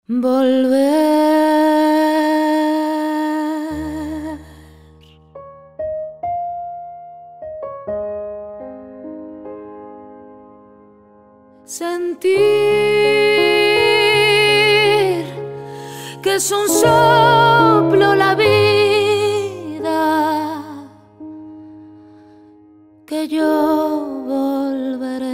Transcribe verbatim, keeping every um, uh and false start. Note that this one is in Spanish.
volver. Sentir que es un soplo la vida, que yo volveré.